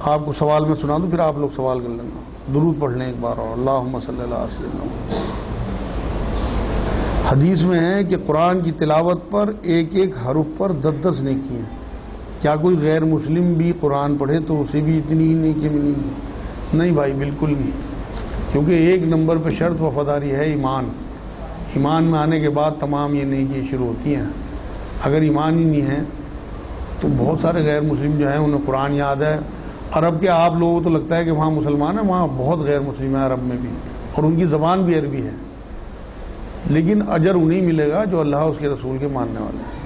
آپ کو سوال میں سنا دوں، پھر آپ لوگ سوال کر لینا. درود پڑھ لیں ایک بار اور اللہم صلی اللہ علیہ وسلم. حدیث میں ہے کہ قرآن کی تلاوت پر ایک ایک حرف پر 10 نیکی ہیں. کیا کوئی غیر مسلم بھی قرآن پڑھے تو اسے بھی اتنی ہی نیکی ملیں گی؟ نہیں بھائی، بالکل نہیں. کیونکہ ایک نمبر پہ شرط وفاداری ہے ایمان. ایمان میں آنے کے بعد تمام یہ نیکی شروع ہوتی ہیں. اگر ایمان ہی نہیں ہے تو بہت سارے غیر مسلم جو ہیں انہیں قرآن یاد ہے. عرب کے آپ لوگوں کو تو لگتا ہے کہ وہاں مسلمان ہیں، وہاں بہت غیر مسلم ہیں عرب میں بھی، اور ان کی زبان بھی عربی ہے، لیکن اجر انہیں ملے گا جو اللہ اس کے رسول کے ماننے والے ہیں.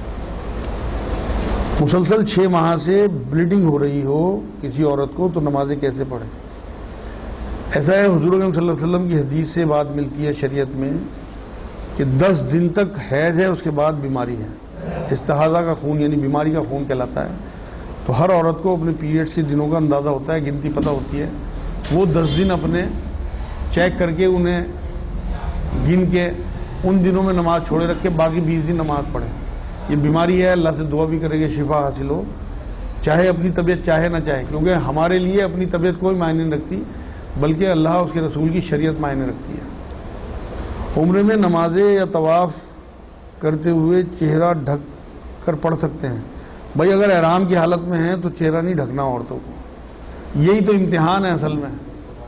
مسلسل 6 ماہ سے بلیڈنگ ہو رہی ہو کسی عورت کو تو نمازیں کیسے پڑھیں؟ ایسا ہے، حضور اکرم صلی اللہ علیہ وسلم کی حدیث سے بات ملتی ہے شریعت میں کہ 10 دن تک حیض ہے، اس کے بعد بیماری ہے. استحاضہ کا خون یعنی بیماری کا خون کہلاتا ہے. تو ہر عورت کو اپنے پیریڈز کے دنوں کا اندازہ ہوتا ہے، گنتی پتہ ہوتی ہے. وہ 10 دن اپنے چیک کر کے انہیں گن کے ان دنوں میں نماز چھوڑے رکھ کے باقی 20 دن نماز پڑھیں. یہ بیماری ہے، اللہ سے دعا بھی کرے گا شفا حاصل ہو، چاہے اپنی طبیعت چاہے نہ چاہے، کیونکہ ہمارے لیے اپنی طبیعت کوئی معنی نہیں رکھتی بلکہ اللہ اس کے رسول کی شریعت معنی رکھتی ہے. عمرے میں نمازیں یا طواف کرتے ہوئے چہرہ ڈھک کر پڑھ سکتے ہیں؟ بھائی اگر احرام کی حالت میں ہیں تو چہرہ نہیں ڈھکنا عورتوں کو. یہی تو امتحان ہے اصل میں،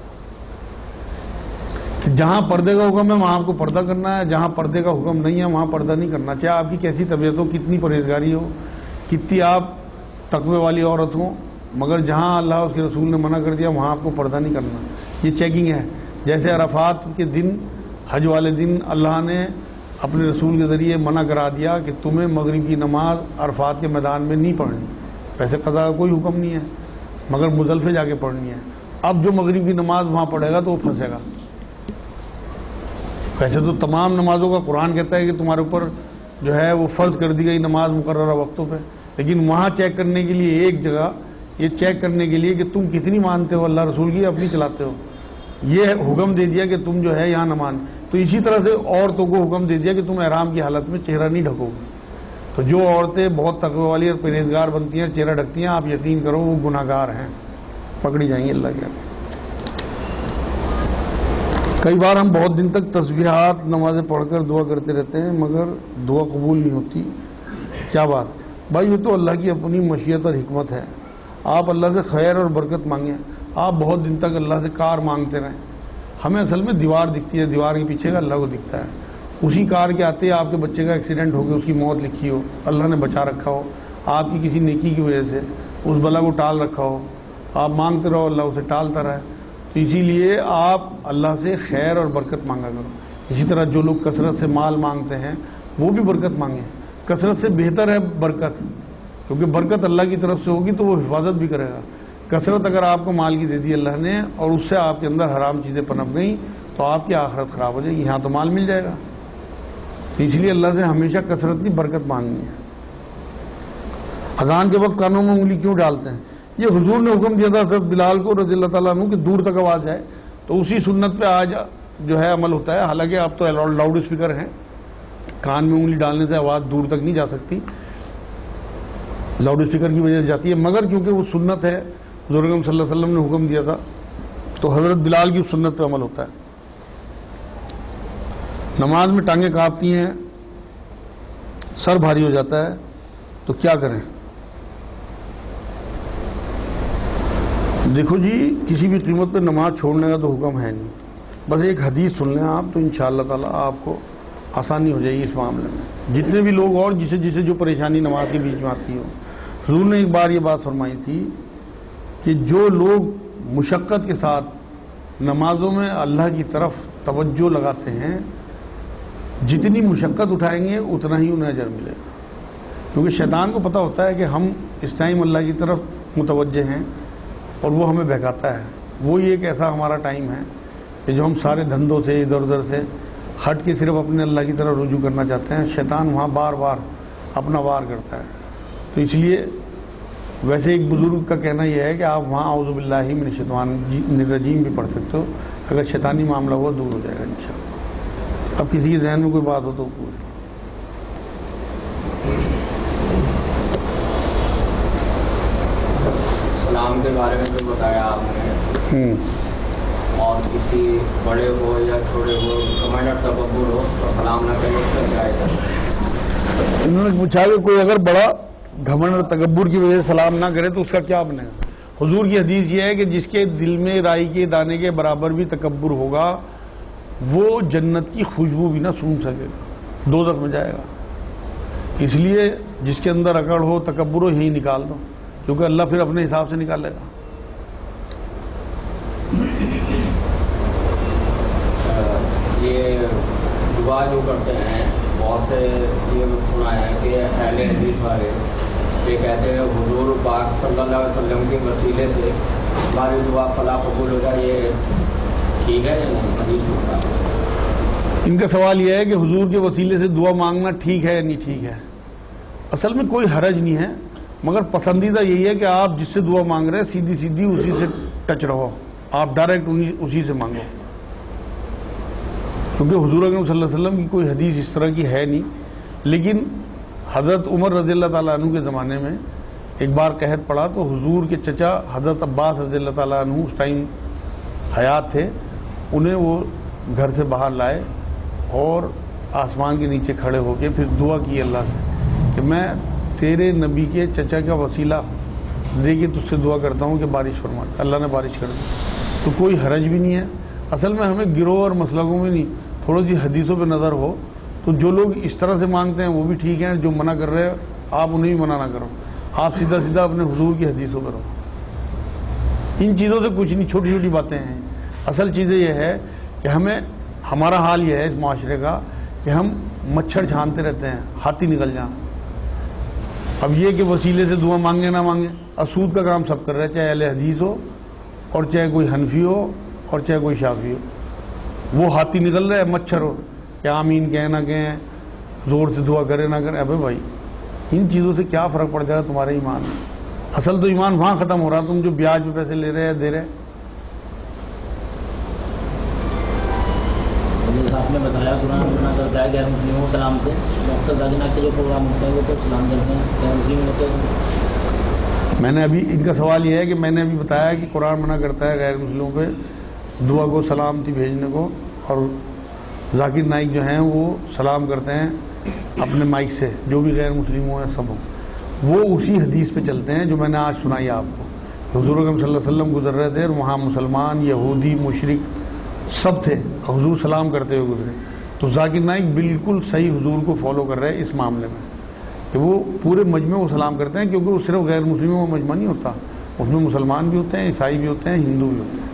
کہ جہاں پردے کا حکم ہے وہاں آپ کو پردہ کرنا ہے، جہاں پردے کا حکم نہیں ہے وہاں پردہ نہیں کرنا. چاہے آپ کی کیسی طبیعت ہو، کتنی پرہیزگاری ہو، کتنی آپ تقوی والی عورت ہوں، مگر جہاں اللہ اس کے رسول نے منع کر دیا وہاں آپ کو پردہ نہیں کرنا. یہ چیکنگ ہے. جیسے عرفات کے دن، حج والے دن اللہ نے اپنے رسول کے ذریعے منع کرا دیا کہ تمہیں مغرب کی نماز عرفات کے میدان میں نہیں پڑھنی. ویسے قضا کا کوئی حکم نہیں ہے مگر مزدلفہ جا کے پڑھنی ہے. اب جو مغرب کی نماز وہاں پڑھے گا تو وہ پھنسے گا. ویسے تو تمام نمازوں کا قرآن کہتا ہے کہ تمہارے اوپر جو ہے وہ فرض کر دی گئی نماز مقررہ وقتوں پہ، لیکن وہاں چیک کرنے کے لیے ایک جگہ یہ چیک کرنے کے لیے کہ تم کتنی مانتے ہو اللہ رسول کی، اپنی چلاتے ہو، یہ حکم دے دیا کہ تم جو ہے یہاں نہ مان. تو اسی طرح سے عورتوں کو حکم دے دیا کہ تم احرام کی حالت میں چہرہ نہیں ڈھکو گے. تو جو عورتیں بہت تقوی والی اور پرہیزگار بنتی ہیں، چہرہ ڈھکتی ہیں، آپ یقین کرو وہ گناہ گار ہیں، پکڑی جائیں گے اللہ کے آگے. کئی بار ہم بہت دن تک تسبیحات نمازیں پڑھ کر دعا کرتے رہتے ہیں مگر دعا قبول نہیں ہوتی، کیا بات؟ بھائی یہ تو اللہ کی اپنی مشیت اور حکمت ہے. آپ اللہ سے خیر اور برکت مانگیں. آپ بہت دن تک اللہ سے کار مانگتے رہیں. ہمیں اصل میں دیوار دکھتی ہے، دیوار کے پیچھے کا اللہ کو دکھتا ہے. اسی کار کے آتے آپ کے بچے کا ایکسیڈنٹ ہو گیا، اس کی موت لکھی ہو، اللہ نے بچا رکھا ہو، آپ کی کسی نیکی کی وجہ سے اس بلا کو ٹال رکھا ہو، آپ مانگتے رہو اللہ اسے ٹالتا رہے. تو اسی لیے آپ اللہ سے خیر اور برکت مانگا کرو. اسی طرح جو لوگ کثرت سے مال مانگتے ہیں وہ بھی برکت مانگیں. کثرت سے بہتر ہے برکت، کیونکہ برکت اللہ کی طرف سے ہوگی تو وہ حفاظت بھی کرے گا. کثرت اگر آپ کو مال کی دے دی اللہ نے اور اس سے آپ کے اندر حرام چیزیں پنپ گئیں تو آپ کی آخرت خراب ہو جائے گی. یہاں تو مال مل جائے گا. تو اس لیے اللہ سے ہمیشہ کثرت کی برکت مانگنی ہے. اذان کے وقت کانوں میں انگلی کیوں ڈالتے ہیں؟ یہ حضور نے حکم دیا تھا حضرت بلال کو رضی اللہ تعالیٰ عنہ کہ دور تک آواز جائے، تو اسی سنت پہ آج جو ہے عمل ہوتا ہے. حالانکہ اب تو لاؤڈ اسپیکر ہیں، کان میں انگلی ڈالنے سے آواز دور تک نہیں جا سکتی، لاؤڈ اسپیکر کی وجہ سے جاتی ہے، مگر کیونکہ وہ سنت ہے، حضور صلی اللہ علیہ وسلم نے حکم دیا تھا، تو حضرت بلال کی سنت پہ عمل ہوتا ہے. نماز میں ٹانگیں کانپتی ہیں، سر بھاری ہو جاتا ہے تو کیا کریں؟ دیکھو جی، کسی بھی قیمت پہ نماز چھوڑنے کا تو حکم ہے نہیں. بس ایک حدیث سن لیں آپ تو انشاءاللہ تعالیٰ آپ کو آسانی ہو جائے گی اس معاملے میں. جتنے بھی لوگ اور جسے جو پریشانی نماز کے بیچ میں آتی ہو، حضور نے ایک بار یہ بات فرمائی تھی کہ جو لوگ مشقت کے ساتھ نمازوں میں اللہ کی طرف توجہ لگاتے ہیں، جتنی مشقت اٹھائیں گے اتنا ہی انہیں اجر ملے گا. کیونکہ شیطان کو پتہ ہوتا ہے کہ ہم اس ٹائم اللہ کی طرف متوجہ ہیں اور وہ ہمیں بہکاتا ہے. وہی ایک ایسا ہمارا ٹائم ہے کہ جو ہم سارے دھندوں سے ادھر ادھر سے ہٹ کے صرف اپنے اللہ کی طرف رجوع کرنا چاہتے ہیں. شیطان وہاں بار بار اپنا وار کرتا ہے. تو اس لیے ویسے ایک بزرگ کا کہنا یہ ہے کہ آپ وہاں اعوذ باللہ من الشیطان الرجیم بھی پڑھ سکتے ہو، اگر شیطانی معاملہ ہوا دور ہو جائے گا انشاءاللہ. اب کسی کے ذہن میں کوئی بات ہو تو پوچھ لو. سلام کے بارے میں جو بتایا آپ نے، اور کسی بڑے ہو یا چھوٹے ہو کمنڈ اور تکبر ہو تو سلام نہ کرے، اس کا کیا ہے؟ انہوں نے پوچھا کہ کوئی اگر بڑا گھمنڈ اور تکبر کی وجہ سے سلام نہ کرے تو اس کا کیا بنے گا؟ حضور کی حدیث یہ ہے کہ جس کے دل میں رائی کے دانے کے برابر بھی تکبر ہوگا وہ جنت کی خوشبو بھی نہ سونگھ سکے گا، دوزخ میں جائے گا۔ اس لیے جس کے اندر اکڑ ہو، تکبر ہو، یہی نکال دو، کیونکہ اللہ پھر اپنے حساب سے نکالے گا۔ یہ دعا جو کرتے ہیں بہت سے، یہ سنا ہے کہ اہل حدیث والے یہ کہتے ہیں حضور پاک صلی اللہ علیہ وسلم کے وسیلے سے ہماری دعا فلاح قبول ہو جائے، یہ ٹھیک ہے یا نہیں حدیث میں بتا؟ ان کا سوال یہ ہے کہ حضور کے وسیلے سے دعا مانگنا ٹھیک ہے یا نہیں ٹھیک ہے۔ اصل میں کوئی حرج نہیں ہے، مگر پسندیدہ یہی ہے کہ آپ جس سے دعا مانگ رہے ہیں سیدھی سیدھی اسی سے ٹچ رہو، آپ ڈائریکٹ اسی سے مانگو، کیونکہ حضور اکرم صلی اللہ علیہ وسلم کی کوئی حدیث اس طرح کی ہے نہیں۔ لیکن حضرت عمر رضی اللہ تعالیٰ عنہ کے زمانے میں ایک بار قحط پڑا تو حضور کے چچا حضرت عباس رضی اللہ تعالیٰ عنہ اس ٹائم حیات تھے، انہیں وہ گھر سے باہر لائے اور آسمان کے نیچے کھڑے ہو کے پھر دعا کی اللہ سے کہ میں تیرے نبی کے چچا کا وسیلہ دے کے تجھ سے دعا کرتا ہوں کہ بارش فرما۔ اللہ نے بارش کر دی، تو کوئی حرج بھی نہیں ہے۔ اصل میں ہمیں گروہ اور مسلکوں میں نہیں، تھوڑی سی حدیثوں پہ نظر ہو تو جو لوگ اس طرح سے مانگتے ہیں وہ بھی ٹھیک ہیں، جو منع کر رہے ہیں آپ انہیں بھی منع نہ کرو، آپ سیدھا سیدھا اپنے حضور کی حدیثوں پہ رہو۔ ان چیزوں سے کچھ نہیں، چھوٹی چھوٹی باتیں ہیں۔ اصل چیزیں یہ ہے کہ ہمارا حال یہ ہے اس معاشرے کا کہ ہم مچھر چھانتے رہتے ہیں، ہاتھی نکل جائیں۔ اب یہ کہ وسیلے سے دعا مانگے نہ مانگے، اسود کا کام سب کر رہے ہیں، چاہے اہل حدیث ہو اور چاہے کوئی حنفی ہو اور چاہے کوئی شافعی ہو، وہ ہاتھی نکل رہے ہیں، مچھر ہو کہ آمین کہیں نہ کہیں، زور سے دعا کرے نہ کرے۔ ابے بھائی ان چیزوں سے کیا فرق پڑ جائے گا تمہارے ایمان میں؟ اصل تو ایمان وہاں ختم ہو رہا، تم جو بیاج پہ پیسے لے رہے ہیں دے رہے۔ آپ نے بتایا قرآن منع کرتا ہے غیر مسلموں کو سلام سے، ڈاکٹر داغنا کے جو پروگرام ہوتا ہے وہ تو سلام کرتے ہیں، غیر مسلم ہوتے ہیں۔ میں نے ابھی ان کا سوال یہ ہے کہ میں نے ابھی بتایا کہ قرآن منع کرتا ہے غیر مسلموں پہ دعا کو سلامتی بھیجنے کو، اور ذاکر نائک جو ہیں وہ سلام کرتے ہیں اپنے مائک سے، جو بھی غیر مسلم ہوں سب ہوں، وہ اسی حدیث پہ چلتے ہیں جو میں نے آج سنائی آپ کو۔ حضور اکرم صلی اللہ علیہ وسلم گزر رہے تھے اور وہاں مسلمان، یہودی، مشرک سب تھے، حضور سلام کرتے ہوئے گزرے، تو ذاکر نائک بالکل صحیح حضور کو فالو کر رہے ہیں اس معاملے میں کہ وہ پورے مجمع کو سلام کرتے ہیں، کیونکہ وہ صرف غیر مسلموں کا مجمع نہیں ہوتا، اس میں مسلمان بھی ہوتے ہیں، عیسائی بھی ہوتے ہیں، ہندو بھی ہوتے ہیں۔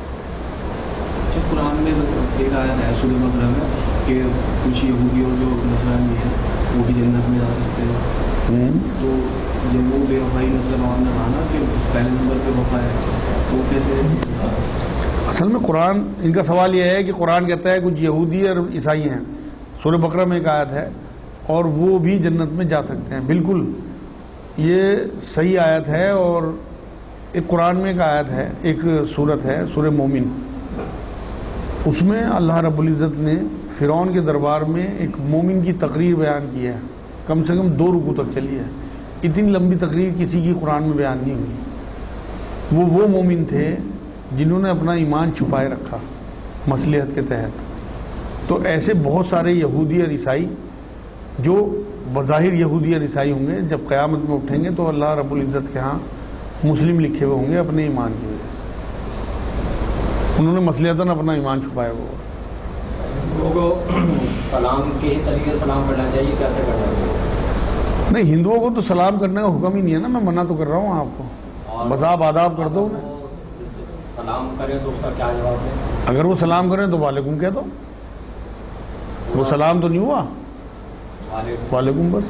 قرآن میں ایک آیت ہے سورہ بقرہ میں کہ کچھ یہودی اور جو نصرانی ہیں وہ بھی جنت میں جا سکتے ہیں، تو جب وہ بے وفائی مطلب آپ نے کہا نا کہ اس پہلے نمبر پہ وفا ہے تو کیسے؟ اصل میں قرآن، ان کا سوال یہ ہے کہ قرآن کہتا ہے کچھ یہودی اور عیسائی ہیں، سورہ بقرہ میں ایک آیت ہے، اور وہ بھی جنت میں جا سکتے ہیں۔ بالکل یہ صحیح آیت ہے، اور ایک قرآن میں ایک آیت ہے، ایک سورت ہے سورہ مومن، اس میں اللہ رب العزت نے فرعون کے دربار میں ایک مومن کی تقریر بیان کی ہے، کم سے کم 2 رکوع تک چلی ہے۔ اتنی لمبی تقریر کسی کی قرآن میں بیان نہیں ہوئی۔ وہ مومن تھے جنہوں نے اپنا ایمان چھپائے رکھا مصلحت کے تحت۔ تو ایسے بہت سارے یہودی اور عیسائی جو بظاہر یہودی اور عیسائی ہوں گے، جب قیامت میں اٹھیں گے تو اللہ رب العزت کے ہاں مسلم لکھے ہوئے ہوں گے اپنے ایمان کی وجہ سے، انہوں نے مصلحتاً اپنا ایمان چھپایا ہوا۔ ہندوؤں کو سلام کے طریقے سلام کرنا چاہیے، کیسے کرنا چاہیے؟ نہیں، ہندوؤں کو تو سلام کرنے کا حکم ہی نہیں ہے نا، میں منع تو کر رہا ہوں آپ کو، بس آپ آداب کر دو۔ سلام کریں تو اس کا کیا جواب ہے؟ اگر وہ سلام کریں تو وعلیکم کہہ دو، وہ سلام تو نہیں ہوا، وعلیکم بس۔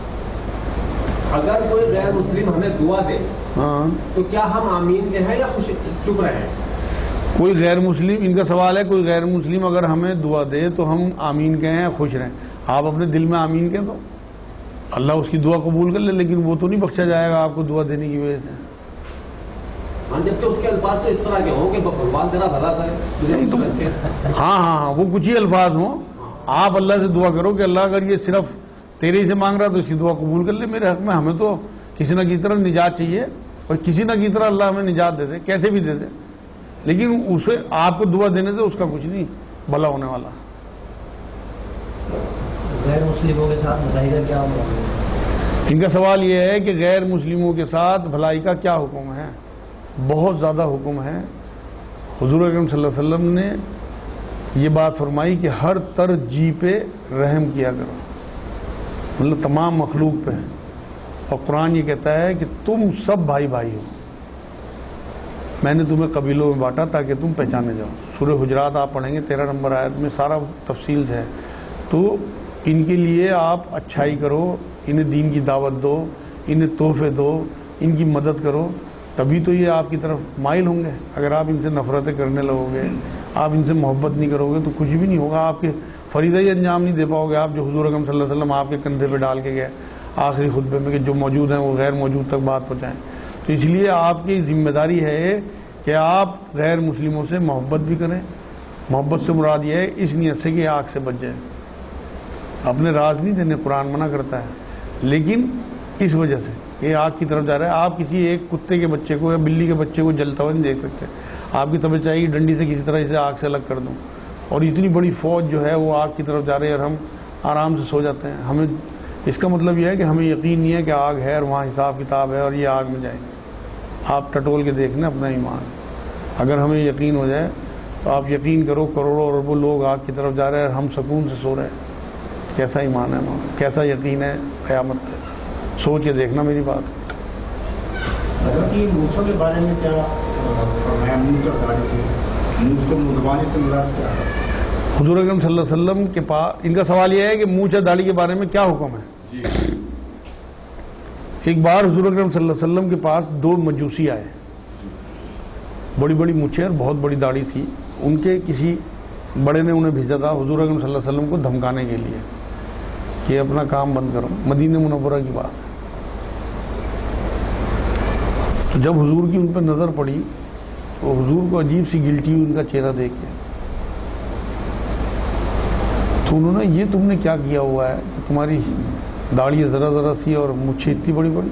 اگر کوئی غیر مسلم ہمیں دعا دے ہاں تو کیا ہم آمین کہیں یا خوش چپ رہیں؟ کوئی غیر مسلم، ان کا سوال ہے کوئی غیر مسلم اگر ہمیں دعا دے تو ہم آمین کہیں یا خوش رہیں؟ آپ اپنے دل میں آمین کہہ دو، اللہ اس کی دعا قبول کر لے، لیکن وہ تو نہیں بخشا جائے گا آپ کو دعا دینے کی وجہ سے۔ ہاں، جبکہ اس کے الفاظ تو اس طرح کے ہوں کہ بھگوان تیرا بھلا کرے۔ ہاں وہ کچھ ہی الفاظ ہوں، آپ اللہ سے دعا کرو کہ اللہ اگر یہ صرف تیرے ہی سے مانگ رہا تو اس کی دعا قبول کر لے میرے حق میں، ہمیں تو کسی نہ کسی طرح نجات چاہیے، اور کسی نہ کسی طرح اللہ ہمیں نجات دے دے، کیسے بھی دے دے، لیکن اسے آپ کو دعا دینے سے اس کا کچھ نہیں بھلا ہونے والا۔ غیر مسلموں کے ساتھ بھلائی کا کیا حکم ہے؟ ان کا سوال یہ ہے کہ غیر مسلموں کے ساتھ بھلائی کا کیا حکم ہے؟ بہت زیادہ حکم ہے۔ حضور اکرم صلی اللہ علیہ وسلم نے یہ بات فرمائی کہ ہر جی پہ رحم کیا کرو، مطلب تمام مخلوق پہ، اور قرآن یہ کہتا ہے کہ تم سب بھائی بھائی ہو، میں نے تمہیں قبیلوں میں بانٹا تاکہ تم پہچانے جاؤ۔ سورہ حجرات آپ پڑھیں گے 13 نمبر آیت میں سارا تفصیل ہے۔ تو ان کے لیے آپ اچھائی کرو، انہیں دین کی دعوت دو، انہیں تحفے دو، ان کی مدد کرو، تبھی تو یہ آپ کی طرف مائل ہوں گے۔ اگر آپ ان سے نفرتیں کرنے لگو گے، آپ ان سے محبت نہیں کرو گے تو کچھ بھی نہیں ہوگا، آپ کے فریضہ ہی انجام نہیں دے پاؤ گے آپ جو حضور اکرم صلی اللہ علیہ وسلم آپ کے کندھے پہ ڈال کے گئے آخری خطبے میں کہ جو موجود ہیں وہ غیر موجود تک بات پہنچائیں۔ تو اس لیے آپ کی ذمہ داری ہے کہ آپ غیر مسلموں سے محبت بھی کریں۔ محبت سے مراد یہ ہے اس نیت سے کہ آگ سے بچ جائیں، اپنے راز نہیں دینے، قرآن منع کرتا ہے، لیکن اس وجہ سے کہ آگ کی طرف جا رہا ہے۔ آپ کسی ایک کتے کے بچے کو یا بلی کے بچے کو جلتا ہوا نہیں دیکھ سکتے، آپ کی طبیعت چاہیے ڈنڈی سے کسی طرح اسے آگ سے الگ کر دوں، اور اتنی بڑی فوج جو ہے وہ آگ کی طرف جا رہی ہے اور ہم آرام سے سو جاتے ہیں۔ ہمیں اس کا مطلب یہ ہے کہ ہمیں یقین نہیں ہے کہ آگ ہے اور وہاں حساب کتاب ہے اور یہ آگ میں جائیں گے۔ آپ ٹٹول کے دیکھ لیں اپنا ایمان، اگر ہمیں یقین ہو جائے تو آپ یقین کرو کروڑوں اربوں لوگ آگ کی طرف جا رہے ہیں اور ہم سکون سے سو رہے ہیں۔ کیسا ایمان ہے ہمارا، کیسا یقین ہے قیامت سے، سوچ کے دیکھنا میری بات۔ حضرت یہ موسیٰ کے بارے میں کیا فرمایا؟ منہ اور داڑھی کے منہ کو مدوانے سے مراد کیا ہے؟ حضور اکرم صلی اللہ علیہ وسلم کے پاس ان کا سوال یہ ہے کہ منہ اور داڑھی کے بارے میں کیا حکم ہے؟ ایک بار حضور اکرم صلی اللہ علیہ وسلم کے پاس 2 مجوسی آئے، بڑی بڑی مونچھیں اور بہت بڑی داڑھی تھی۔ ان کے کسی بڑے نے انہیں بھیجا تھا حضور اکرم صلی اللہ علیہ وسلم کو دھمکانے کے لیے کہ اپنا کام بند کرو، مدینہ منورہ کی بات ہے۔ تو جب حضور کی ان پہ نظر پڑی تو حضور کو عجیب سی گلٹی ہوئی ان کا چہرہ دیکھ کے، تو انہوں نے یہ تم نے کیا کیا ہوا ہے کہ تمہاری داڑھی ذرا ذرا سی اور مچھیں اتنی بڑی بڑی؟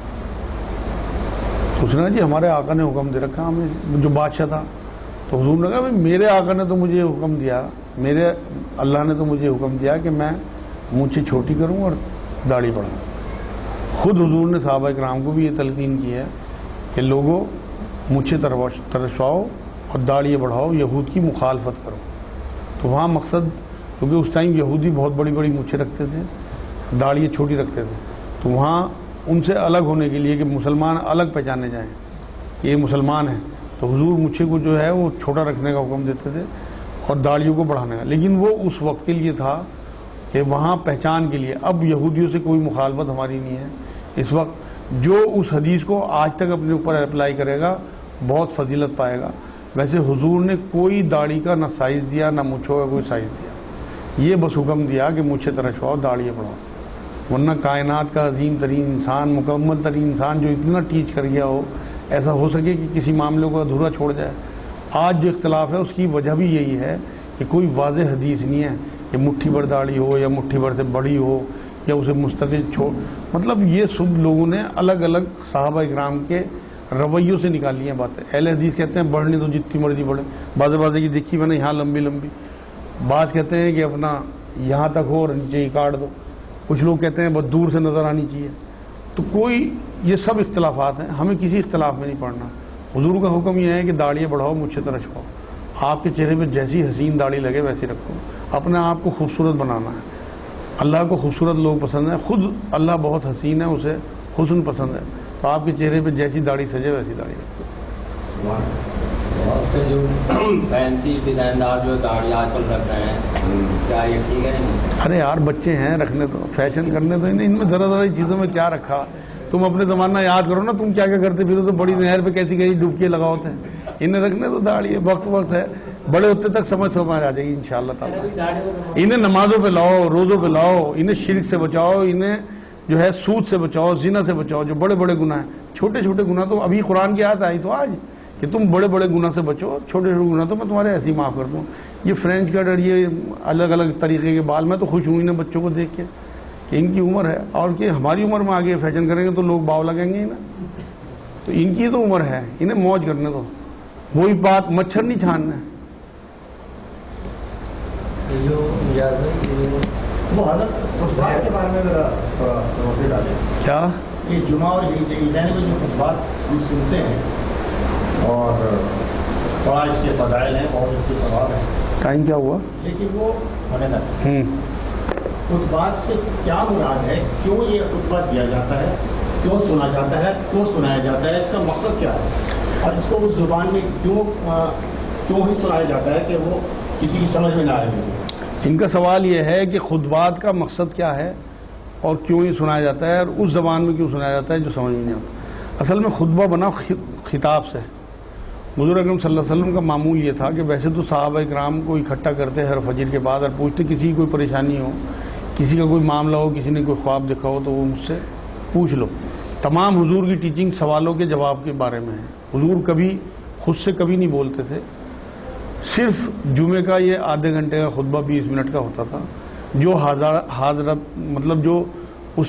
تو اس نے کہا جی ہمارے آقا نے حکم دے رکھا ہمیں، جو بادشاہ تھا۔ تو حضور نے کہا بھائی میرے آقا نے تو مجھے حکم دیا، میرے اللہ نے تو مجھے حکم دیا کہ میں مونچھیں چھوٹی کروں اور داڑھی بڑھاؤں۔ خود حضور نے صحابہ کرام کو بھی یہ تلقین کی ہے کہ لوگوں مونچھیں ترشواؤ اور داڑھی بڑھاؤ، یہود کی مخالفت کرو۔ تو وہاں مقصد، کیونکہ اس ٹائم یہودی بہت بڑی بڑی مونچھیں رکھتے تھے، داڑھی چھوٹی رکھتے تھے، تو وہاں ان سے الگ ہونے کے لیے کہ مسلمان الگ پہچانے جائیں کہ یہ مسلمان ہیں، تو حضور مونچھیں کو جو ہے وہ چھوٹا رکھنے کا حکم دیتے تھے اور داڑھیوں کو بڑھانے کا، لیکن وہ اس وقت کے لیے تھا کہ وہاں پہچان کے لیے۔ اب یہودیوں سے کوئی مخالفت ہماری نہیں ہے اس وقت۔ جو اس حدیث کو آج تک اپنے اوپر اپلائی کرے گا بہت فضیلت پائے گا۔ ویسے حضور نے کوئی داڑھی کا نہ سائز دیا نہ مونچھوں کا کوئی سائز دیا، یہ بس حکم دیا کہ مونچھیں ترشواؤ داڑھی بڑھاؤ۔ ورنہ کائنات کا عظیم ترین انسان، مکمل ترین انسان جو اتنا ٹیچ کر گیا ہو، ایسا ہو سکے کہ کسی معاملے کو ادھورا چھوڑ جائے؟ آج جو اختلاف ہے اس کی وجہ بھی یہی ہے کہ کوئی واضح حدیث نہیں ہے کہ مٹھی بھر داڑھی ہو یا مٹھی بھر سے بڑی ہو یا اسے مستقل چھوڑ، مطلب یہ سب لوگوں نے الگ الگ صحابہ اکرام کے رویوں سے نکالی ہیں باتیں۔ اہل حدیث کہتے ہیں بڑھنے تو جتنی مرضی بڑھے، بعض کی دیکھی میں نے یہاں لمبی لمبی، بعض کہتے ہیں کہ اپنا یہاں تک ہو اور نیچے ہی کاٹ دو، کچھ لوگ کہتے ہیں بس دور سے نظر آنی چاہیے۔ تو کوئی یہ سب اختلافات ہیں، ہمیں کسی اختلاف میں نہیں پڑنا۔ حضور کا حکم یہ ہے کہ داڑیاں بڑھاؤ، مونچھیں ترشواؤ، آپ کے چہرے پہ جیسی حسین داڑھی لگے ویسی رکھو، اپنے آپ کو خوبصورت بنانا ہے۔ اللہ کو خوبصورت لوگ پسند ہیں، خود اللہ بہت حسین ہے، اسے حسن پسند ہے، تو آپ کے چہرے پہ جیسی داڑھی سجے ویسی داڑھی رکھو۔ بہت سے جو فینسی ڈیزائن دار جو داڑھی آج کل رکھ رہے ہیں، کیا یہ ٹھیک ہے؟ ارے یار بچے ہیں، رکھنے تو، فیشن کرنے تو، ان میں ذرا ذرا چیزوں میں کیا رکھا؟ تم اپنے زمانہ یاد کرو نا، تم کیا کیا کرتے پھر تو بڑی نہر پہ کیسی کیسی ڈبکیاں لگاؤتے ہیں۔ انہیں رکھنے تو داڑھی ہے، وقت ہے، بڑے ہوتے تک سمجھ آ جائے گی انشاءاللہ تعالیٰ۔ انہیں نمازوں پہ لاؤ، روزوں پہ لاؤ، انہیں شرک سے بچاؤ، انہیں جو ہے سود سے بچاؤ، زنا سے بچاؤ، جو بڑے بڑے گناہ ہیں۔ چھوٹے چھوٹے گناہ تو ابھی قرآن کی آیت آئی تو آج کہ تم بڑے بڑے گناہ سے بچو، چھوٹے چھوٹے گناہ تو میں تمہارے ایسے ہی معاف کر دوں۔ یہ فرینچ کٹ اور یہ الگ الگ طریقے کے بال، میں تو خوش ہوں انہیں بچوں کو دیکھ کے کہ، کہ ان کی عمر ہے، اور کہ ہماری عمر میں آگے فیشن کریں گے تو لوگ باؤ لگیں گے ہی نا۔ بہت سے جو فینسی ڈیزائن دار جو داڑھی آج کل رکھ رہے ہیں، کیا یہ ٹھیک ہے؟ ارے یار بچے ہیں، رکھنے تو، ان میں ذرا ذرا چیزوں میں کیا رکھا؟ تم اپنے زمانہ یاد کرو نا، تم کیا کیا کرتے پھر تو بڑی نہر پہ کیسی کیسی ڈبکیاں لگاؤتے ہیں۔ انہیں رکھنے تو داڑھی ہے، وقت ہے۔ تو ان کی تو عمر ہے، انہیں موج کرنے دو، وہی بات مچھر نہیں چھاننا ہے۔ وہ حضرت خطبات کے بارے میں ذرا تھوڑا روشنی ڈالیں۔ کیا یہ جمعہ اور عیدین میں جو خطبات ہم سنتے ہیں اور بڑا اس کے فضائل ہیں، بہت اس کے ثواب ہیں، ٹائم کیا ہوا؟ لیکن وہ ہونے تک خطبات سے کیا مراد ہے؟ کیوں یہ خطبہ دیا جاتا ہے؟ کیوں سنا جاتا ہے؟ کیوں سنایا جاتا ہے؟ اس کا مقصد کیا ہے؟ اور اس کو اس زبان میں کیوں ہی سنایا جاتا ہے کہ وہ کسی کی سمجھ میں نہ آئے؟ ان کا سوال یہ ہے کہ خطبات کا مقصد کیا ہے اور کیوں یہ سنایا جاتا ہے، اور اس زبان میں کیوں سنایا جاتا ہے جو سمجھ میں نہیں آتا۔ اصل میں خطبہ بنا خطاب سے۔ حضور اکرم صلی اللہ علیہ وسلم کا معمول یہ تھا کہ ویسے تو صحابہ اکرام کو اکٹھا کرتے ہر فجر کے بعد اور پوچھتے کسی کی کوئی پریشانی ہو، کسی کا کوئی معاملہ ہو، کسی نے کوئی خواب دیکھا ہو تو وہ مجھ سے پوچھ لو۔ تمام حضور کی ٹیچنگ سوالوں کے جواب کے بارے میں ہے۔ حضور کبھی خود سے کبھی نہیں بولتے تھے، صرف جمعے کا یہ آدھے گھنٹے کا خطبہ 20 منٹ کا ہوتا تھا، جو حاضرت مطلب جو اس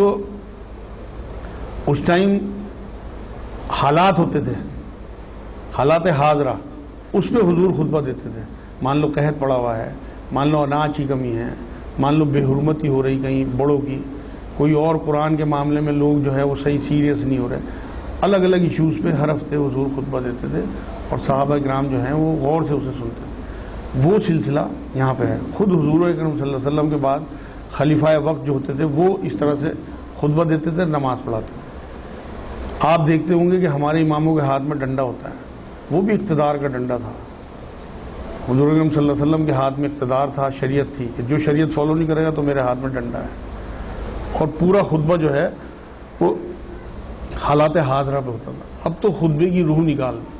ٹائم حالات ہوتے تھے، حالات حاضرہ، اس پہ حضور خطبہ دیتے تھے۔ مان لو قحط پڑا ہوا ہے، مان لو اناج کی کمی ہے، مان لو بے حرمتی ہو رہی کہیں بڑوں کی، کوئی اور قرآن کے معاملے میں لوگ جو ہے وہ صحیح سیریس نہیں ہو رہے، الگ الگ ایشوز پہ ہر ہفتے حضور خطبہ دیتے تھے اور صحابہ کرام جو ہیں وہ غور سے اسے سنتے تھے۔ وہ سلسلہ یہاں پہ ہے۔ خود حضور اکرم صلی اللہ علیہ وسلم کے بعد خلیفہ وقت جو ہوتے تھے وہ اس طرح سے خطبہ دیتے تھے، نماز پڑھاتے تھے۔ آپ دیکھتے ہوں گے کہ ہمارے اماموں کے ہاتھ میں ڈنڈا ہوتا ہے، وہ بھی اقتدار کا ڈنڈا تھا۔ حضور اکرم صلی اللہ علیہ وسلم کے ہاتھ میں اقتدار تھا، شریعت تھی کہ جو شریعت فالو نہیں کرے گا تو میرے ہاتھ میں ڈنڈا ہے، اور پورا خطبہ جو ہے وہ حالات حاضرہ پہ ہوتا تھا۔ اب تو خطبے کی روح نکال دی،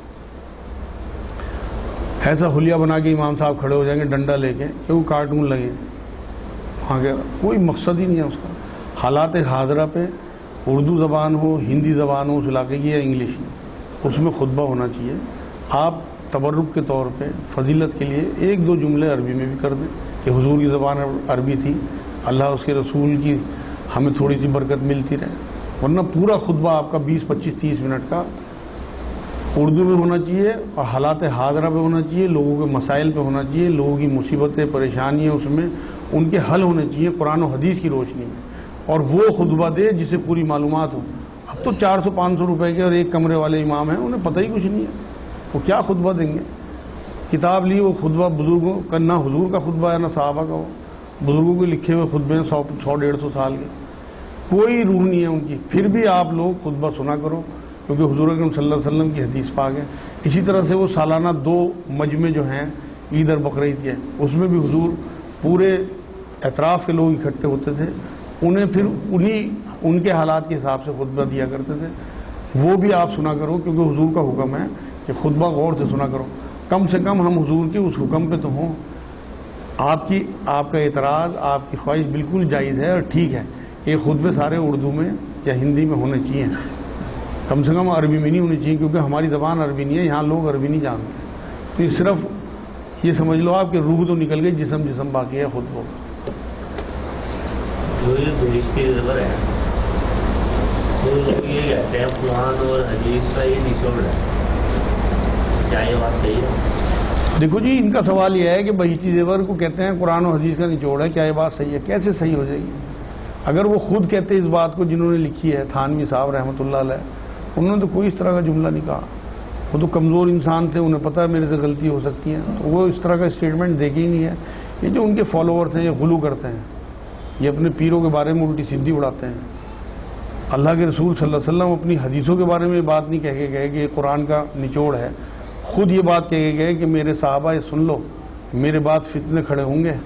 ایسا حلیہ بنا کے امام صاحب کھڑے ہو جائیں گے ڈنڈا لے کے کہ وہ کارٹون لگے وہاں کے، کوئی مقصد ہی نہیں ہے اس کا۔ حالات حاضرہ پہ اردو زبان ہو، ہندی زبان ہو اس علاقے کی یا انگلش، اس میں خطبہ ہونا چاہیے۔ آپ تبرک کے طور پہ فضیلت کے لیے ایک دو جملے عربی میں بھی کر دیں کہ حضور کی زبان عربی تھی، اللہ اس کے رسول کی ہمیں تھوڑی سی برکت ملتی رہے، ورنہ پورا خطبہ آپ کا 20 25 30 منٹ کا اردو میں ہونا چاہیے اور حالات حاضرہ پہ ہونا چاہیے، لوگوں کے مسائل پہ ہونا چاہیے، لوگوں کی مصیبتیں پریشانیاں اس میں ان کے حل ہونے چاہیے قرآن و حدیث کی روشنی میں، اور وہ خطبہ دے جسے پوری معلومات ہو۔ اب تو 400 500 روپے کے اور ایک کمرے والے امام ہیں، انہیں پتہ ہی کچھ نہیں ہے، وہ کیا خطبہ دیں گے؟ کتاب لی، وہ خطبہ بزرگوں کا نہ حضور کا خطبہ ہے نہ صحابہ کا ہو، بزرگوں کے لکھے ہوئے خطبے ہیں 100 150 سال کے، کوئی روح نہیں ہے ان کی، پھر بھی آپ لوگ خطبہ سنا کرو کیونکہ حضور اکرم صلی اللہ علیہ وسلم کی حدیث پاک ہے۔ اسی طرح سے وہ سالانہ 2 مجمع جو ہیں عید اور بقرعید کے، اس میں بھی حضور پورے اطراف کے لوگ اکٹھے ہوتے تھے، انہیں پھر ان کے حالات کے حساب سے خطبہ دیا کرتے تھے، وہ بھی آپ سنا کرو کیونکہ حضور کا حکم ہے کہ خطبہ غور سے سنا کرو۔ کم سے کم ہم حضور کے اس حکم پہ تو ہوں۔ آپ کا اعتراض، آپ کی خواہش بالکل جائز ہے اور ٹھیک ہے، یہ خطبے سارے اردو میں یا ہندی میں ہونے چاہیے، کم سے کم عربی میں نہیں ہونے چاہیے کیونکہ ہماری زبان عربی نہیں ہے، یہاں لوگ عربی نہیں جانتے، تو یہ صرف یہ سمجھ لو آپ کہ روح تو نکل گئی، جسم باقی ہے خطبوں کا۔ جو یہ بہشتی زبر ہے تو لوگ یہ کہتے ہیں قرآن اور حدیث کا یہ نچوڑ ہے، کیا یہ بات صحیح ہے؟ دیکھو جی، ان کا سوال یہ ہے کہ بہشتی زیور کو کہتے ہیں قرآن و حدیث کا نچوڑ ہے، کیا یہ بات صحیح ہے؟ کیسے صحیح ہو جائے گی؟ اگر وہ خود کہتے اس بات کو، جنہوں نے لکھی ہے تھانوی صاحب رحمۃ اللہ علیہ، انہوں نے تو کوئی اس طرح کا جملہ نہیں کہا، وہ تو کمزور انسان تھے، انہیں پتہ ہے میرے سے غلطی ہو سکتی ہے، تو وہ اس طرح کا اسٹیٹمنٹ دیکھے ہی نہیں ہے۔ یہ جو ان کے فالوورز ہیں یہ غلو کرتے ہیں، یہ اپنے پیروں کے بارے میں الٹی سیدھی اڑاتے ہیں۔ اللہ کے رسول صلی اللہ علیہ وسلم اپنی حدیثوں کے بارے میں یہ بات نہیں کہہ کے گئے کہ یہ قرآن کا نچوڑ ہے، خود یہ بات کہہ کے گئے کہ میرے صحابہ یہ سن لو، میرے بعد فتنے کھڑے ہوں گے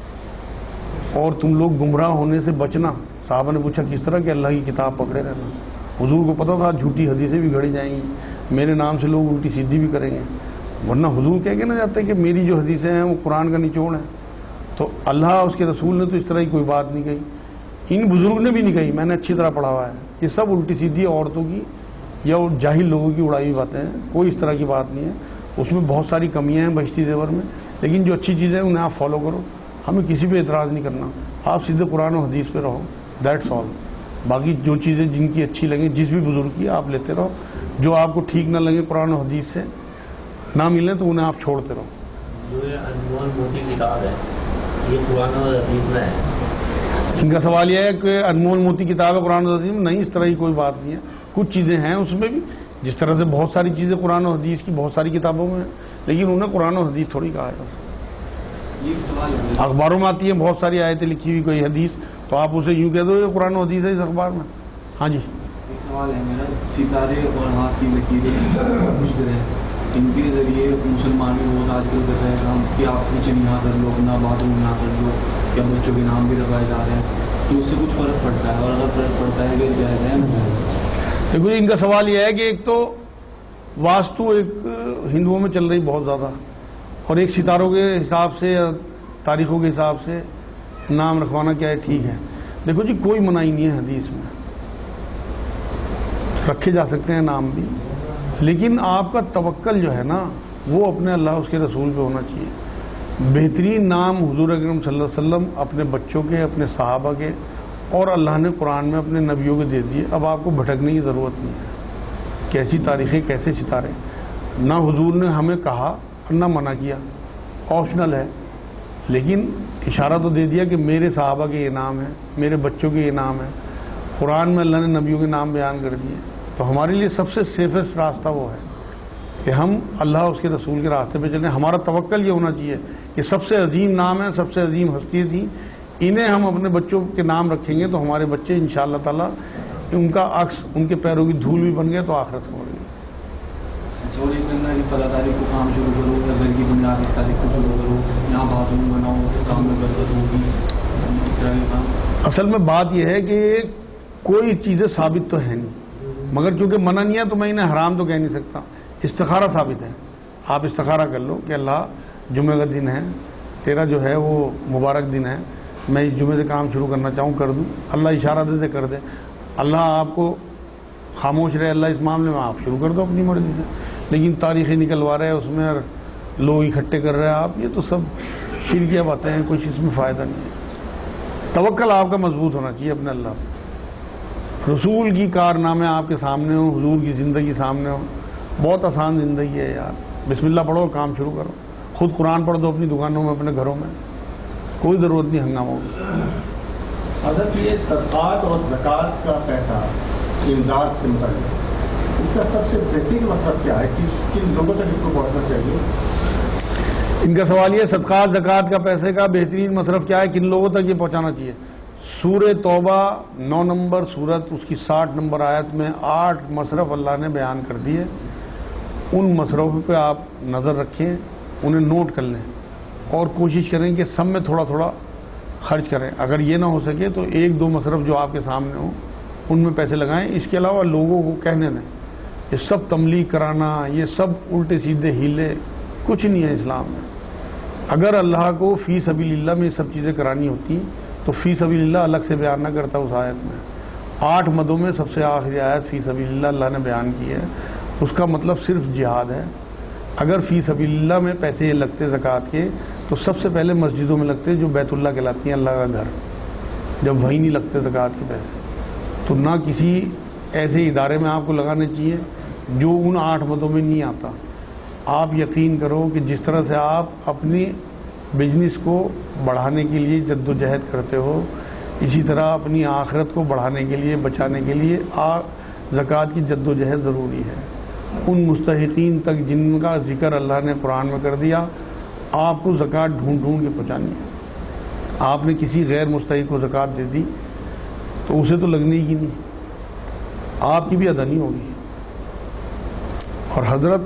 اور تم لوگ گمراہ ہونے سے بچنا۔ صحابہ نے پوچھا کس طرح کہ اللہ کی کتاب پکڑے رہنا۔ حضور کو پتہ تھا جھوٹی حدیثیں بھی گھڑی جائیں گی، میرے نام سے لوگ الٹی سیدھی بھی کریں گے، ورنہ حضور کہہ کے نہ جاتے کہ میری جو حدیثیں ہیں وہ قرآن کا نچوڑ ہیں۔ تو اللہ اس کے رسول نے تو اس طرح کی کوئی بات نہیں کہی، ان بزرگ نے بھی نہیں کہی، میں نے اچھی طرح پڑھا ہوا ہے۔ یہ سب الٹی سیدھی عورتوں کی یا جاہل لوگوں کی اڑائی باتیں ہیں، کوئی اس طرح کی بات نہیں ہے۔ اس میں بہت ساری کمیاں ہیں بہشتی زیور میں، لیکن جو اچھی چیزیں ہیں انہیں آپ فالو کرو، ہمیں کسی پہ اعتراض نہیں کرنا، آپ سیدھے قرآن و حدیث پہ رہو، دیٹس آل۔ باقی جو چیزیں جن کی اچھی لگیں جس بھی بزرگ کی آپ لیتے رہو، جو آپ کو ٹھیک نہ لگے قرآن و حدیث سے نہ ملیں تو انہیں آپ چھوڑتے رہو. جو یہ انمول موتی کتاب ہے یہ قرآن اور حدیث میں ہے؟ ان کا سوال یہ ہے کہ انمول موتی کتاب ہے قرآن و حدیث میں. نہیں، اس طرح کی کوئی بات نہیں ہے. کچھ چیزیں ہیں اس میں بھی، جس طرح سے بہت ساری چیزیں قرآن و حدیث کی بہت ساری کتابوں میں ہیں، لیکن انہیں قرآن و حدیث تھوڑی کہا ہے. یہ سوال ہے اخباروں میں آتی ہیں بہت ساری آیتیں لکھی ہوئی کوئی حدیث، تو آپ اسے یوں کہہ دو یہ قرآن و حدیث ہے اس اخبار میں. ہاں جی، ایک سوال ہے میرا، ستارے اور ہاتھ کی لکیریں کچھ گرہیں ان کے ذریعے مسلمان بھی بہت آج کل کر رہے ہیں کام کہ آپ کچن یہاں کر لو، اپنا باتھ روم یہاں کر لو، یا بچوں کے نام بھی لگائے جا رہے ہیں، تو اس سے کچھ فرق پڑتا ہے؟ اور اگر فرق پڑتا ہے کہ جائز ہے ناجائز؟ دیکھو جی، ان کا سوال یہ ہے کہ ایک تو واسطو ایک ہندوؤں میں چل رہی بہت زیادہ، اور ایک ستاروں کے حساب سے یا تاریخوں کے حساب سے نام رکھوانا کیا ہے ٹھیک ہے. دیکھو جی، کوئی منائی نہیں ہے حدیث میں، رکھے جا سکتے ہیں نام بھی، لیکن آپ کا توکل جو ہے نا وہ اپنے اللہ اس کے رسول پہ ہونا چاہیے. بہترین نام حضور اکرم صلی اللہ علیہ وسلم اپنے بچوں کے، اپنے صحابہ کے، اور اللہ نے قرآن میں اپنے نبیوں کے دے دیے. اب آپ کو بھٹکنے کی ضرورت نہیں ہے. کیسی تاریخیں، کیسے ستارے، نہ حضور نے ہمیں کہا اور نہ منع کیا، آپشنل ہے، لیکن اشارہ تو دے دیا کہ میرے صحابہ کے یہ نام ہے، میرے بچوں کے یہ نام ہے. قرآن میں اللہ نے نبیوں کے نام بیان کر دیے. تو ہمارے لیے سب سے سیفسٹ راستہ وہ ہے کہ ہم اللہ اس کے رسول کے راستے پہ چلیں. ہمارا توکل یہ ہونا چاہیے کہ سب سے عظیم نام ہے، سب سے عظیم ہستی تھی، انہیں ہم اپنے بچوں کے نام رکھیں گے تو ہمارے بچے انشاءاللہ تعالیٰ ان کا عکس، ان کے پیروں کی دھول بھی بن گئے تو آخرت ہو گئی. چھوڑی کرنا کہ 15 تاریخ کو کام شروع کرو، یا گھر کی بنیاد 20 تاریخ کو شروع کرو، یہاں باتھ روم بناؤ، کام میں برکت ہوگی، اس طرح کے کام؟ اصل میں بات یہ ہے کہ کوئی چیزیں ثابت تو ہے نہیں، مگر چونکہ منع نہیں ہے تو میں انہیں حرام تو کہہ نہیں سکتا. استخارہ ثابت ہے. آپ استخارہ کر لو کہ اللہ جمعہ کا دن ہے، تیرا جو ہے وہ مبارک دن ہے، میں اس جمعے سے کام شروع کرنا چاہوں کر دوں. اللہ اشارہ دے کر دے. اللہ آپ کو خاموش رہے اللہ اس معاملے میں، آپ شروع کر دو اپنی مرضی سے. لیکن تاریخیں نکلوا رہے ہیں اس میں، لوگ اکٹھے کر رہے ہیں آپ، یہ تو سب شرکیہ باتیں ہیں، کچھ اس میں فائدہ نہیں ہے. توکل آپ کا مضبوط ہونا چاہیے اپنے اللہ پہ. رسول کی کارنامے آپ کے سامنے ہوں، حضور کی زندگی سامنے ہو. بہت آسان زندگی ہے یار. بسم اللہ پڑھو، کام شروع کرو. خود قرآن پڑھ دو اپنی دکانوں میں، اپنے گھروں میں، کوئی ضرورت نہیں ہنگاموں کی. حضرت یہ صدقات اور زکوٰۃ کا پیسہ امداد سے متعلق، اس کا سب سے بہترین مصرف کیا ہے، کن لوگوں تک اس کو پہنچنا چاہیے؟ ان کا سوال یہ صدقات زکوٰۃ کا پیسے کا بہترین مصرف کیا ہے، کن لوگوں تک یہ پہنچانا چاہیے. سورہ توبہ 9 نمبر سورت، اس کی 60 نمبر آیت میں 8 مصرف اللہ نے بیان کر دیے. ان مصرفوں پہ آپ نظر رکھیں، انہیں نوٹ کر لیں، اور کوشش کریں کہ سب میں تھوڑا تھوڑا خرچ کریں. اگر یہ نہ ہو سکے تو 1-2 مصرف جو آپ کے سامنے ہوں ان میں پیسے لگائیں. اس کے علاوہ لوگوں کو کہنے دیں. یہ سب تملیغ کرانا، یہ سب الٹے سیدھے ہیلے کچھ نہیں ہے اسلام میں. اگر اللہ کو فی سبیل اللہ میں یہ سب چیزیں کرانی ہوتی تو فی سبیل اللہ الگ سے بیان نہ کرتا اس آیت میں. 8 مدوں میں سب سے آخری آیت فی سبیل اللہ اللہ نے بیان کی ہے. اس کا مطلب صرف جہاد ہے. اگر فی سبیل اللہ میں پیسے یہ لگتے زکوٰۃ کے تو سب سے پہلے مسجدوں میں لگتے جو بیت اللہ کہلاتی ہیں، اللہ کا گھر. جب وہیں نہیں لگتے زکوٰۃ کے پیسے تو نہ کسی ایسے ادارے میں آپ کو لگانے چاہیے جو ان 8 مدوں میں نہیں آتا. آپ یقین کرو کہ جس طرح سے آپ اپنی بزنس کو بڑھانے کے لیے جد و جہد کرتے ہو، اسی طرح اپنی آخرت کو بڑھانے کے لیے، بچانے کے لیے زکوٰۃ کی جد و جہد ضروری ہے. ان مستحقین تک جن کا ذکر اللہ نے قرآن میں کر دیا، آپ کو زکوٰۃ ڈھونڈ ڈھونڈ کے پہنچانی ہے. آپ نے کسی غیر مستحق کو زکوٰۃ دے دی تو اسے تو لگنے ہی نہیں، آپ کی بھی ادا نہیں ہوگی. اور حضرت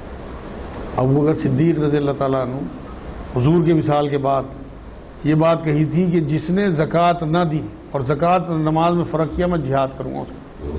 ابوبکر صدیق رضی اللہ تعالیٰ عنہ حضور کے وصال کے بعد یہ بات کہی تھی کہ جس نے زکوٰۃ نہ دی اور زکوٰۃ نماز میں فرق کیا، میں جہاد کروں گا اس کو.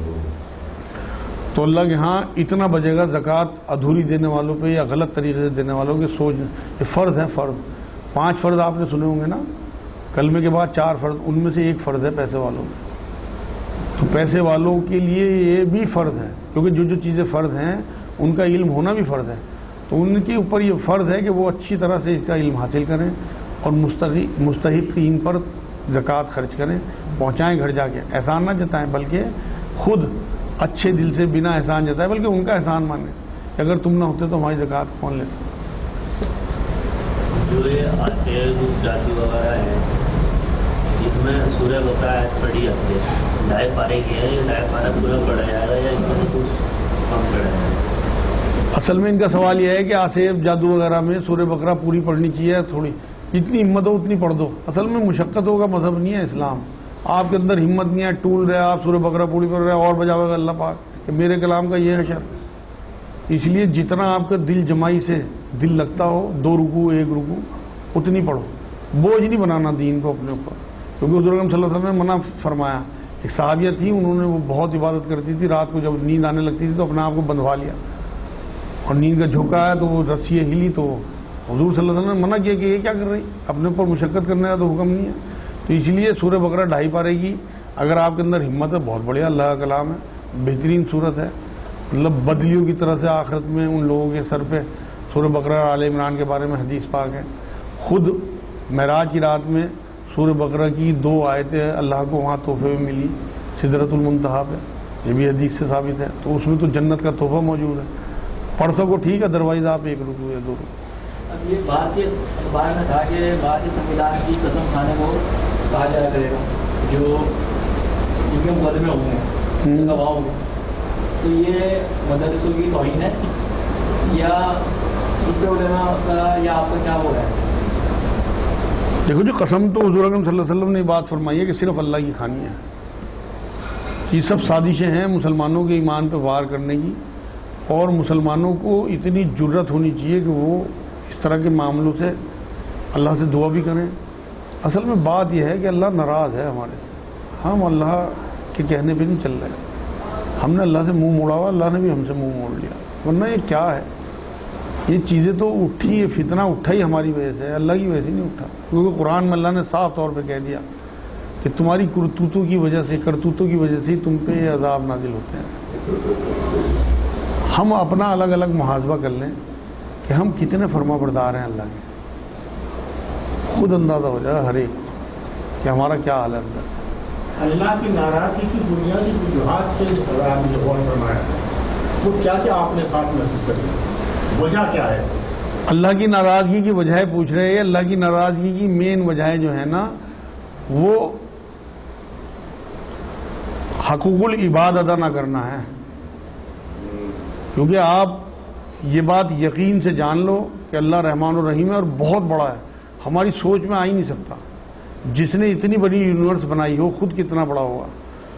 تو اللہ کے ہاں اتنا بجے گا زکوٰۃ ادھوری دینے والوں پہ یا غلط طریقے سے دینے والوں کے. سوچ، یہ فرض ہے. فرض 5 فرض آپ نے سنے ہوں گے نا، کلمے کے بعد 4 فرض، ان میں سے ایک فرض ہے پیسے والوں میں. تو پیسے والوں کے لیے یہ بھی فرض ہے، کیونکہ جو چیزیں فرض ہیں ان کا علم ہونا بھی فرض ہے. تو ان کے اوپر یہ فرض ہے کہ وہ اچھی طرح سے اس کا علم حاصل کریں اور مستحقین پر زکوٰۃ خرچ کریں. پہنچائیں گھر جا کے، احسان نہ جتائیں، بلکہ خود اچھے دل سے بنا احسان جتائیں، بلکہ ان کا احسان مانیں کہ اگر تم نہ ہوتے تو ہماری زکوٰۃ کون لیتا۔ جو یہ آسیب جادو وغیرہ ہے، اس میں سورہ بقرہ آیت پڑھی جاتی ہے، 2.5 پارے کی ہے، یہ 2.5 پارہ پورا پڑھا جائے گا یا اس میں کچھ کم پڑھا جائے گا؟ اصل میں ان کا سوال یہ ہے کہ آسیب جادو وغیرہ میں سورہ بقرہ پوری پڑھنی چاہیے، تھوڑی جتنی ہمت ہو اتنی پڑھ دو۔ اصل میں مشقتوں کا مذہب نہیں ہے اسلام، آپ کے اندر ہمت نہیں ہے، ٹول رہے آپ سورہ بقرہ پوری پڑھ رہے اور بجاوے گا اللہ پاک کہ میرے کلام کا یہ ہے شرط۔ اس لیے جتنا آپ کا دل جمائی سے دل لگتا ہو، 2 رکوع 1 رکوع اتنی پڑھو، بوجھ نہیں بنانا دین کو اپنے اوپر، کیونکہ حضور اکرم صلی اللہ علیہ وسلم نے منع فرمایا۔ ایک صحابیہ تھی، انہوں نے وہ بہت عبادت کرتی تھی، رات کو جب نیند آنے لگتی تھی تو اپنے آپ کو بندھوا لیا، اور نیند کا جھونکا ہے تو وہ رسی ہلی تو حضور صلی اللہ علیہ وسلم نے منع کیا کہ یہ کیا کر رہی، اپنے اوپر مشقت کرنے کا تو حکم نہیں ہے۔ تو اس لیے سورہ بقرہ 2.5 پارے کی اگر آپ کے اندر ہمت ہے، بہت بڑھیا، اللہ کا کلام ہے، بہترین صورت ہے، مطلب بدلیوں کی طرح سے آخرت میں ان لوگوں کے سر پہ سورہ بقرہ آل عمران کے بارے میں حدیث پاک ہے۔ خود معراج کی رات میں سورہ بقرہ کی 2 آیتیں اللہ کو وہاں تحفے میں ملی سدرۃ المنتہا پہ، یہ بھی حدیث سے ثابت ہے، تو اس میں تو جنت کا تحفہ موجود ہے، پڑھ سکو ٹھیک ہے، ادروائز آپ 1 رکوع یا 2 رکوع۔ اب یہ بھارتی اخبار نے کہا کہ بھارتی سنویدھان کی قسم کھانے کو کہا جایا کرے گا جو ان کے مقدمے ہوں گے، گواہ ہوں گے، تو یہ مدرسوں کی توہین ہے یا اس پہ علماء کا یا آپ کا کیا ہو رہا ہے؟ دیکھو جو قسم تو حضور اکرم صلی اللہ علیہ وسلم نے بات فرمائی ہے کہ صرف اللہ کی کھانی ہے، یہ سب سازشیں ہیں مسلمانوں کے ایمان پہ وار کرنے کی، اور مسلمانوں کو اتنی جرت ہونی چاہیے کہ وہ اس طرح کے معاملوں سے اللہ سے دعا بھی کریں۔ اصل میں بات یہ ہے کہ اللہ ناراض ہے ہمارے سے، ہم اللہ کے کہنے پہ نہیں چل رہے، ہم نے اللہ سے منہ موڑا ہوا، اللہ نے بھی ہم سے منہ موڑ لیا، ورنہ یہ کیا ہے، یہ چیزیں تو اٹھی، یہ فتنہ اٹھا ہی ہماری وجہ سے، اللہ کی وجہ سے نہیں اٹھا، کیونکہ قرآن میں اللہ نے صاف طور پہ کہہ دیا کہ تمہاری کرتوتوں کی وجہ سے، کرتوتوں کی وجہ سے تم پہ یہ عذاب نازل ہوتے ہیں۔ ہم اپنا الگ الگ محاسبہ کر لیں کہ ہم کتنے فرما بردار ہیں اللہ کے، خود اندازہ ہو جائے ہر ایک کو کہ ہمارا کیا حال ہے اندر۔ اللہ کی ناراضگی کی بنیادی وجوہات سے آپ نے غور فرمایا، تو کیا کیا آپ نے خاص محسوس کری، وجہ کیا ہے؟ اللہ کی ناراضگی کی وجہ پوچھ رہے ہیں، اللہ کی ناراضگی کی مین وجہ جو ہے نا وہ حقوق العباد ادا نہ کرنا ہے، کیونکہ آپ یہ بات یقین سے جان لو کہ اللہ رحمان الرحیم ہے اور بہت بڑا ہے، ہماری سوچ میں آ ہی نہیں سکتا، جس نے اتنی بڑی یونیورس بنائی ہو خود کتنا بڑا ہوگا۔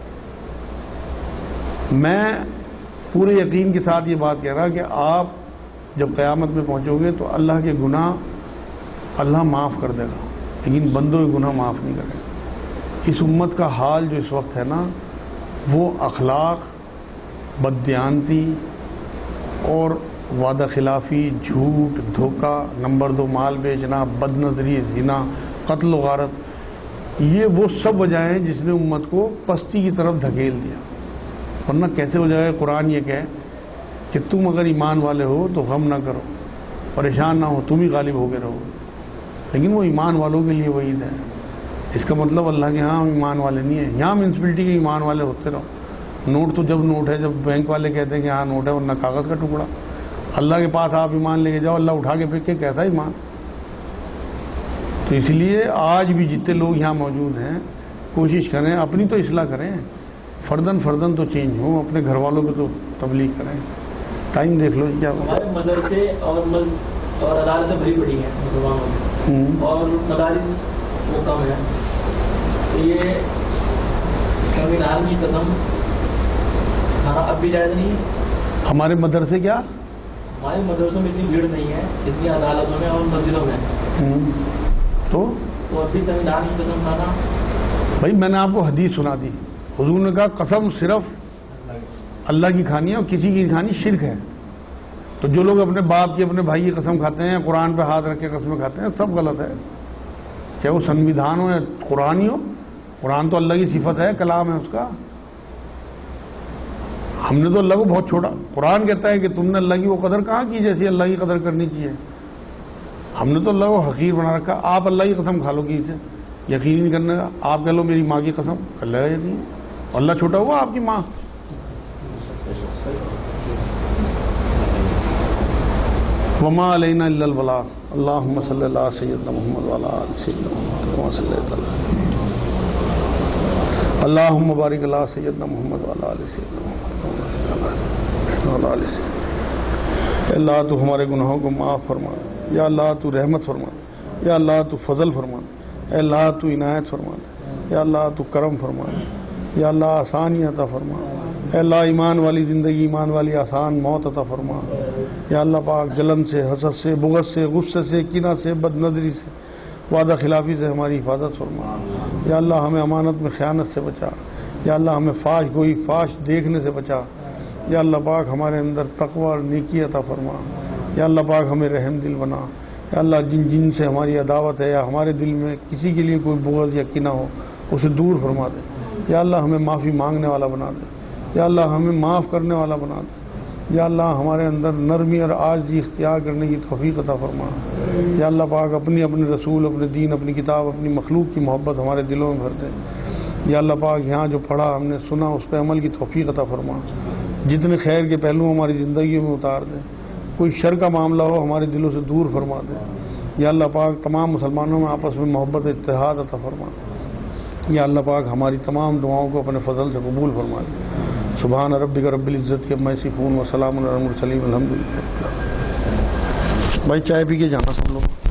میں پورے یقین کے ساتھ یہ بات کہہ رہا کہ آپ جب قیامت میں پہنچو گے تو اللہ کے گناہ اللہ معاف کر دے گا، لیکن بندوں کے گناہ معاف نہیں کرے گا۔ اس امت کا حال جو اس وقت ہے نا وہ اخلاق، بددیانتی اور وعدہ خلافی، جھوٹ، دھوکہ، نمبر 2 مال بیچنا، بد نظری، زنا، قتل و غارت، یہ وہ سب وجہیں ہیں جس نے امت کو پستی کی طرف دھکیل دیا، ورنہ کیسے ہو جائے؟ قرآن یہ کہے کہ تم اگر ایمان والے ہو تو غم نہ کرو، پریشان نہ ہو، تم ہی غالب ہو کے رہو، لیکن وہ ایمان والوں کے لیے وعید ہے۔ اس کا مطلب اللہ کے ہاں ہم ایمان والے نہیں ہیں، یہاں میونسپلٹی کے ایمان والے ہوتے رہو، نوٹ تو جب نوٹ ہے، جب بینک والے کہتے ہیں کہ ہاں نوٹ ہے ورنہ کاغذ کا ٹکڑا، اللہ کے پاس آپ ایمان لے کے جاؤ، اللہ اٹھا کے پھینک کے کیسا ایمان؟ تو اس لیے آج بھی جتنے لوگ یہاں موجود ہیں کوشش کریں، اپنی تو اصلاح کریں، فردن تو چینج ہوں، اپنے گھر والوں کو تو تبلیغ کریں۔ ٹائم دیکھ لو جی کیا ہمارے مدرسے اور عدالتیں بھری پڑی ہیں مسلمانوں میں، اور مدارس وہ کم ہے، تو یہ سنویدھان کی قسم کھانا اب بھی جائز نہیں ہے؟ ہمارے مدرسے کیا؟ ہمارے مدرسوں میں اتنی بھیڑ نہیں ہے جتنی عدالتوں میں اور مسجدوں میں، تو اب بھی سنویدھان کی قسم کھانا؟ بھائی میں نے آپ کو حدیث سنا دی، حضور نے کہا قسم صرف اللہ کی کھانی ہے اور کسی کی کھانی شرک ہے، تو جو لوگ اپنے باپ کی، اپنے بھائی کی قسم کھاتے ہیں، قرآن پہ ہاتھ رکھ کے قسمیں کھاتے ہیں، سب غلط ہے، چاہے وہ سنویدھان ہو یا قرآن ہی ہو، قرآن تو اللہ کی صفت ہے، کلام ہے اس کا، ہم نے تو اللہ کو بہت چھوڑا، قرآن کہتا ہے کہ تم نے اللہ کی وہ قدر کہاں کی جیسی اللہ کی قدر کرنی چاہیے، ہم نے تو اللہ کو حقیر بنا رکھا، آپ اللہ کی قسم کھا لو کسی سے، یقین نہیں کرنے کا. آپ کہہ لو میری ماں کی قسم, کر لے گا یقین. اللہ چھوٹا ہوا آپ کی ماں؟ وما علینا الا البلاغ. اللہم صلی اللہ علی سیدنا محمد وعلی آل سیدنا محمد کما صلیت علی. اللہم بارک علی سیدنا محمد وعلی آل سیدنا محمد کما بارکت علی وعلی آل سیدنا. اللہ تو ہمارے گناہوں کو معاف فرما. یا اللہ تو رحمت فرما. یا اللہ تو فضل فرما. اے اللہ تو عنایت فرما. یا اللہ تو کرم فرما. یا اللہ آسانی عطا فرما. اے اللہ ایمان والی زندگی, ایمان والی آسان موت عطا فرما. یا اللہ پاک جلن سے, حسد سے, بغض سے, غصے سے, کینہ سے, بد نظری سے, وعدہ خلافی سے ہماری حفاظت فرما. یا اللہ ہمیں امانت میں خیانت سے بچا. یا اللہ ہمیں فاش گوئی, فاش دیکھنے سے بچا. یا اللہ پاک ہمارے اندر تقوی اور نیکی عطا فرما. یا اللہ پاک ہمیں رحم دل بنا. یا اللہ جن سے ہماری عداوت ہے یا ہمارے دل میں کسی کے لیے کوئی بغض یا کینہ ہو اسے دور فرما دے. یا اللہ ہمیں معافی مانگنے والا بنا دے. یا اللہ ہمیں معاف کرنے والا بنا دے. یا اللہ ہمارے اندر نرمی اور عاجزی اختیار کرنے کی توفیق عطا فرما. یا اللہ پاک اپنے رسول, اپنے دین, اپنی کتاب, اپنی مخلوق کی محبت ہمارے دلوں میں بھر دے. یا اللہ پاک یہاں جو پڑھا ہم نے سنا اس پہ عمل کی توفیق عطا فرما. جتنے خیر کے پہلو ہماری زندگیوں میں اتار دے. کوئی شر کا معاملہ ہو ہمارے دلوں سے دور فرما دے. یا اللہ پاک تمام مسلمانوں میں آپس میں محبت اتحاد عطا فرما. یا اللہ پاک ہماری تمام دعاؤں کو اپنے فضل سے قبول فرما لے. سبحان ربک رب العزت عما یصفون وسلام علی المرسلین الحمدللہ. بھائی چائے پی کے جانا سب لوگ.